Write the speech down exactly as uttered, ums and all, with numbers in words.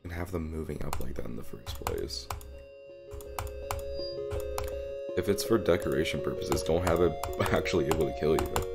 And have them moving up like that in the first place. If it's for decoration purposes, don't have it actually able to kill you.